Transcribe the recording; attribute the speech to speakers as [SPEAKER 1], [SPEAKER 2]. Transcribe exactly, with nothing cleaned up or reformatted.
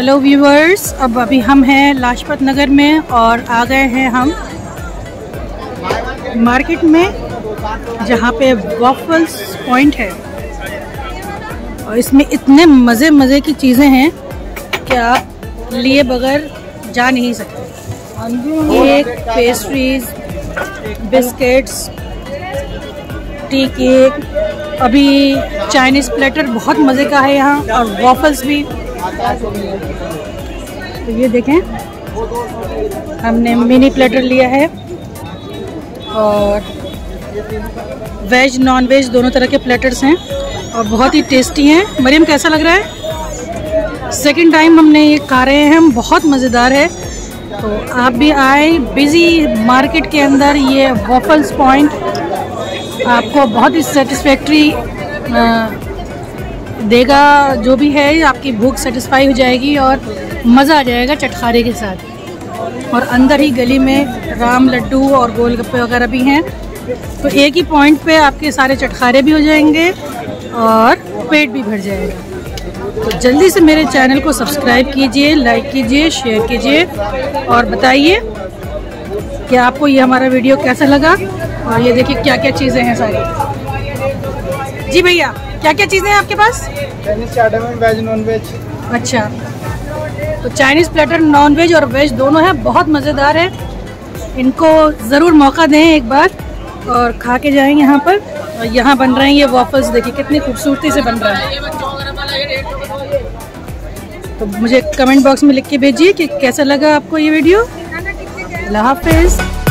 [SPEAKER 1] Hello viewers, अब अभी हम हैं लाजपत नगर में और आ गए हैं हम मार्केट में जहाँ पे वॉफल्स पॉइंट है और इसमें इतने मज़े मज़े की चीज़ें हैं कि आप लिए बगैर जा नहीं सकते। Cake, pastries, biscuits, tea cake, अभी चाइनीज़ प्लेटर बहुत मज़े का है यहाँ और वॉफल्स भी। तो ये देखें, हमने मिनी प्लेटर लिया है और वेज नॉन वेज दोनों तरह के प्लेटर्स हैं और बहुत ही टेस्टी हैं। मरियम कैसा लग रहा है? सेकंड टाइम हमने ये खा रहे हैं हम, बहुत मज़ेदार है। तो आप भी आए, बिज़ी मार्केट के अंदर ये वॉफल्स पॉइंट आपको बहुत ही सेटिस्फैक्ट्री देगा। जो भी है आपकी भूख सेटिस्फाई हो जाएगी और मज़ा आ जाएगा चटखारे के साथ। और अंदर ही गली में राम लड्डू और गोलगप्पे वगैरह भी हैं। तो एक ही पॉइंट पे आपके सारे चटखारे भी हो जाएंगे और पेट भी भर जाएगा। तो जल्दी से मेरे चैनल को सब्सक्राइब कीजिए, लाइक कीजिए, शेयर कीजिए और बताइए कि आपको ये हमारा वीडियो कैसा लगा। और ये देखिए क्या क्या चीज़ें हैं सारी। जी भैया, क्या क्या चीज़ें हैं आपके पास?
[SPEAKER 2] चाइनीज चाट में वेज नॉन वेज।
[SPEAKER 1] अच्छा, तो चाइनीज़ प्लेटर नॉन वेज और वेज दोनों हैं, बहुत मज़ेदार है। इनको ज़रूर मौका दें एक बार और खा के जाएं यहाँ पर। और यहाँ बन रहे हैं ये वॉफल्स, देखिए कितनी खूबसूरती से बन रहा है। तो मुझे कमेंट बॉक्स में लिख के भेजिए कि कैसा लगा आपको ये वीडियो। अल्लाह हाफिज़।